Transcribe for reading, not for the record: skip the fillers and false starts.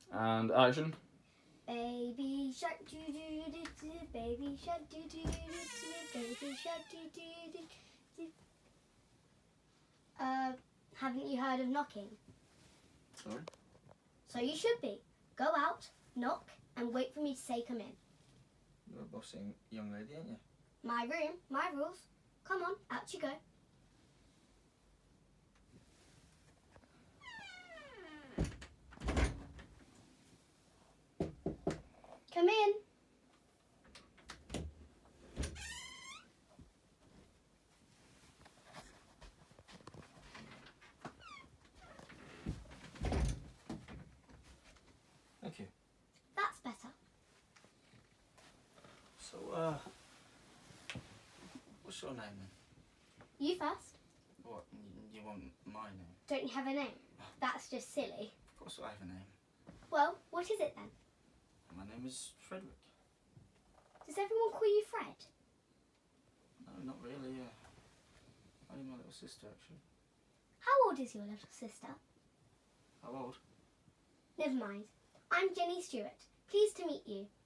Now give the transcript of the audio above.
And action. Baby shark doo doo doo doo, baby shark doo doo doo doo, baby shark doo doo doo doo. Haven't you heard of knocking? Sorry? So you should be. Go out, knock, and wait for me to say come in. You're a bossing young lady, aren't you? My room, my rules. Come on, out you go. Come in. Thank you. That's better. So, what's your name then? You first. What, you want my name? Don't you have a name? That's just silly. Of course I have a name. Well, what is it then? My name is Frederick. Does everyone call you Fred? No, not really, only my little sister, actually. How old is your little sister? How old? Never mind. I'm Jenny Stewart. Pleased to meet you.